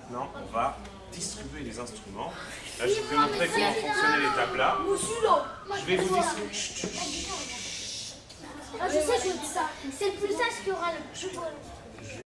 maintenant, on va distribuer les instruments. Là, je vais vous montrer comment fonctionnait l'étape là. Je vais vous distribuer. Chut, chut, chut. Ah, je sais, je dis ça. C'est le plus sage qui aura le plus.